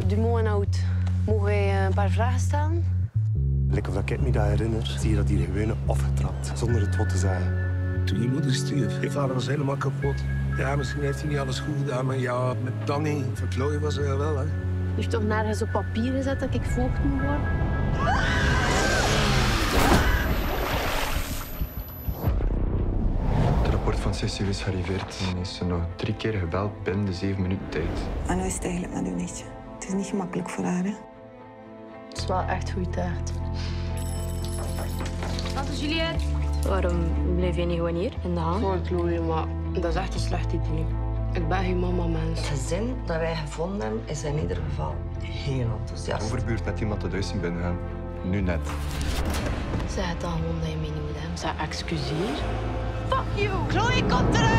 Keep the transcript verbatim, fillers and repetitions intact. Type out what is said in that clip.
Dumont en Hout. Mogen wij een paar vragen stellen? Lekker of ik me dat herinner, zie je dat hier gewoon afgetrapt, zonder het wat te zeggen. Toen je moeder stierf, je vader was helemaal kapot. Ja, misschien heeft hij niet alles goed gedaan, maar ja, met Danny verklooien was er wel, hè. Je heeft toch nergens op papier gezet dat ik voogd moet worden? Het rapport van C C U is gearriveerd en is ze nog drie keer gebeld binnen de zeven minuten tijd. En hoe is het eigenlijk met uw nichtje? Het is niet gemakkelijk voor haar, hè? Het is wel echt goede taart. Tante Juliette. Waarom blijf je niet gewoon hier, in de hand? Sorry, Chloe, maar dat is echt een slecht idee. Ik ben geen mama, mens. Het gezin dat wij gevonden hebben, is in ieder geval heel enthousiast. De overbuurt net iemand het huis zien binnengaan. Nu net. Zeg het dan gewoon dat je mee niet moet hebben. Zeg, excuseer. Fuck you. Chloe, kom terug.